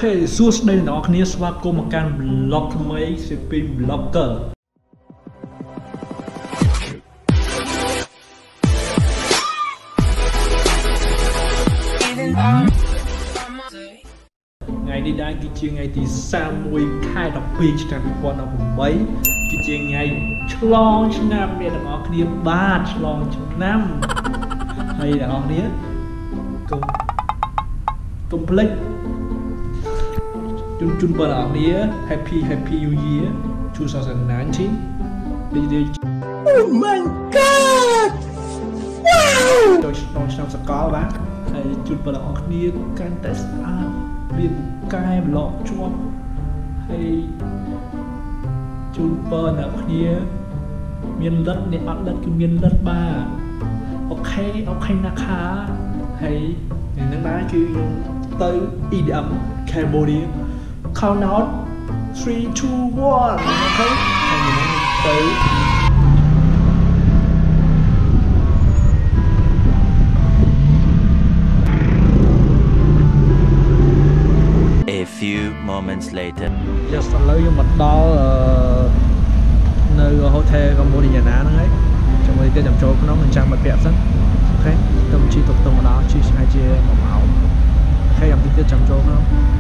សួស្តីអ្នកនរគ្នាស្វាគមន៍មកកាន់ vlog ថ្មី Sivping vlogger ថ្ងៃនេះដែរគឺជាថ្ងៃទី31ខែ12ឆ្នាំ2018គឺជាថ្ងៃឆ្លងឆ្នាំអ្នកទាំងអស់គ្នាបាទឆ្លងឆ្នាំហើយអ្នកនរគ្នាកុំភ្លេចជូនបងប្អូនគ្នា Happy New Year 2019 Oh my god Wow ចូលឆ្នាំសកលបាទហើយជូនបងប្អូនគ្នាកាន់តែស្អាតមានកែប្លក់ជាប់ហើយជូនបងប្អូនគ្នាមានលិតអ្នកអត់លិតគឺមានលិតបាទអូខេណាខាហើយនឹងដែរគឺខ្ញុំទៅ EDM Cambodia count out 3 2 1 អូខេហើយខ្ញុំទៅ A few moments later just ឥឡូវខ្ញុំមកដល់នៅ hotel Cambodia ណាហ្នឹងហើយចាំមើលទៀតខ្ញុំចូលក្នុងនឹងចាំមកពាក់សិនអូខេទៅជិះតុកតុកមកដល់ជិះឆ្ងាយជា1ម៉ោងអូខេខ្ញុំតិចទៀតចាំចូលក្នុង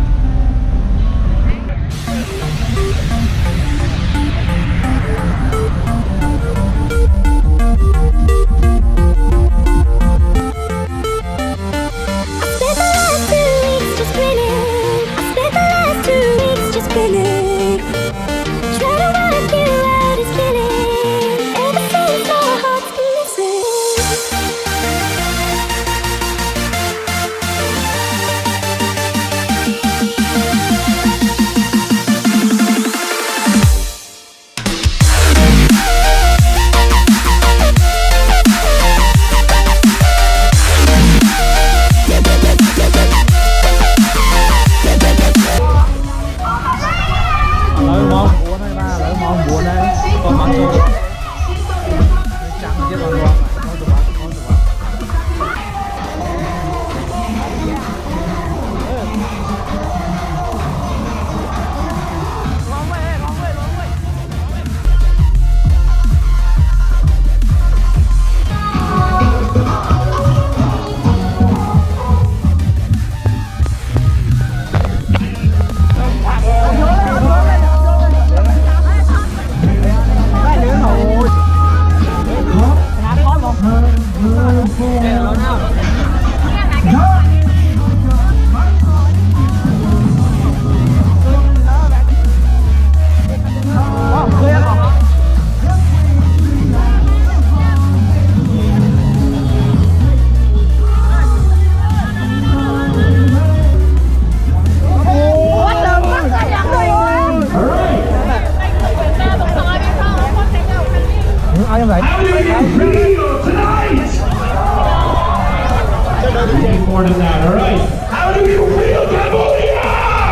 More than that, all right? How do you feel, Cambodia?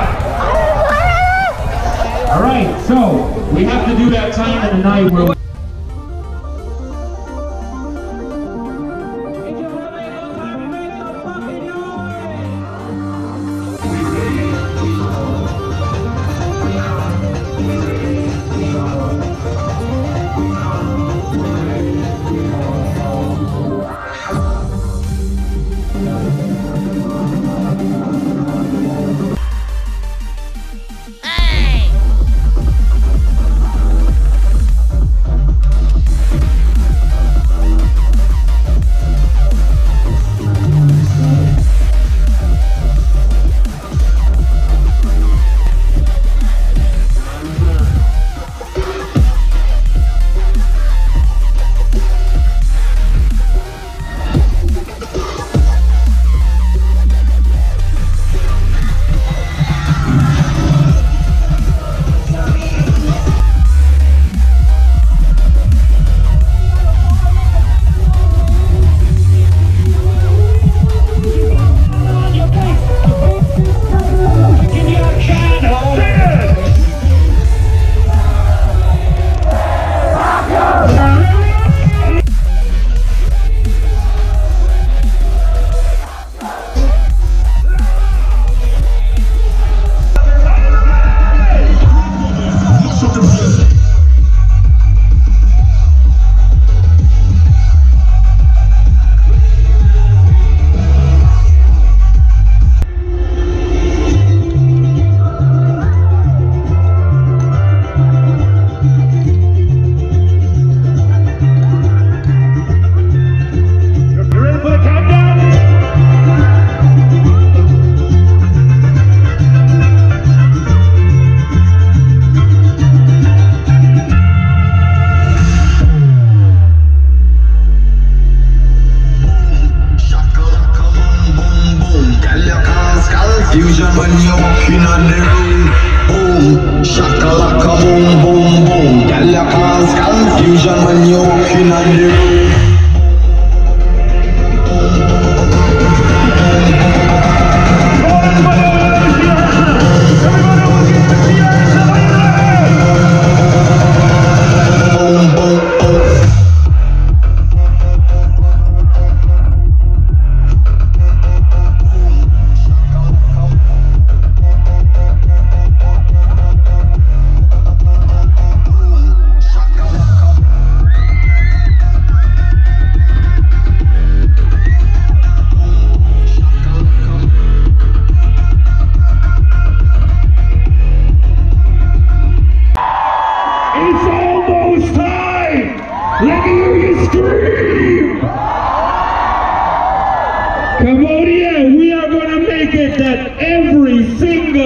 All right, so we have to do that time of the night where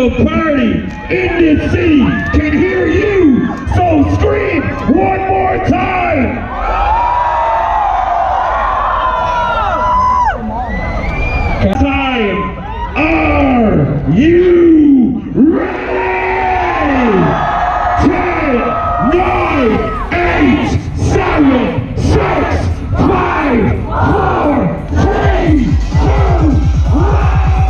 the party in this city can hear you. So scream one more time. Time. Are you ready? 10, 9, 8, 7, 6, 5, 4, 3, 2, 1.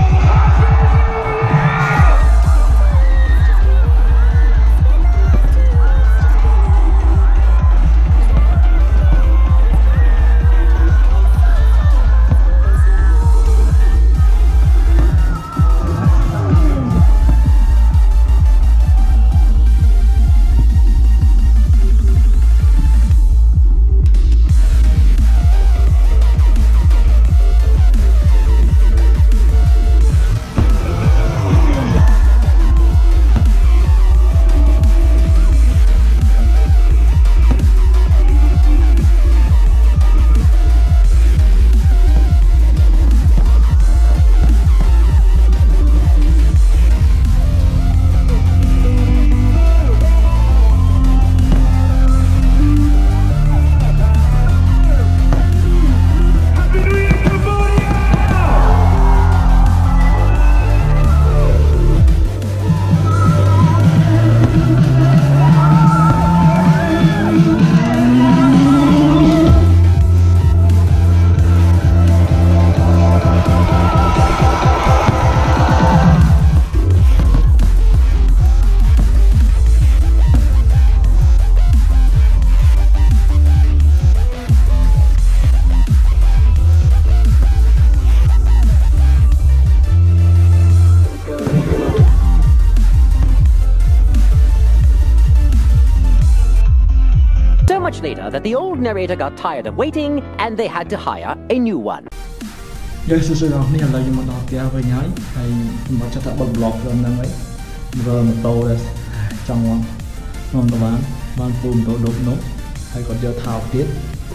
So much later that the old narrator got tired of waiting and they had to hire a new one. Yes, so now we are going to get a night. I watch a block from them. Run told us someone on the one phone don't know. I got your thảo tiết.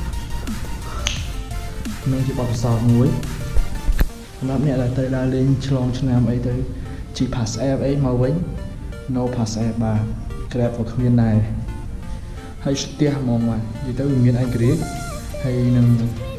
Nên chỉ bỏ sọt muối. Năm nay là tới đã lên chlong năm ấy tới chỉ pass air ấy màu vĩnh, no pass air bà grab vào không này. Hay tia mong mà vì tới miền Anh Greek hay nâng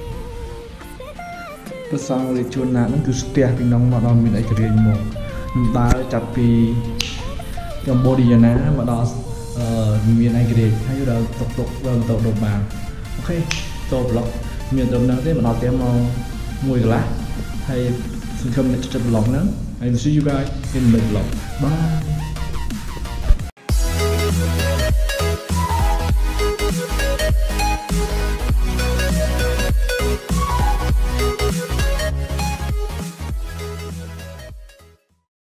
cái sang để chuồn nát nó cứ tia thì nông mà nó miền Anh Greek mong ba chặt pi Cambodia ná mà đó miền Anh Greek hay là tục lần tàu đột bàn ok tàu block miền đông năng thế mà nó kéo mong mùi lá hay xin không để chặt block nữa and see you guys in the vlog bye.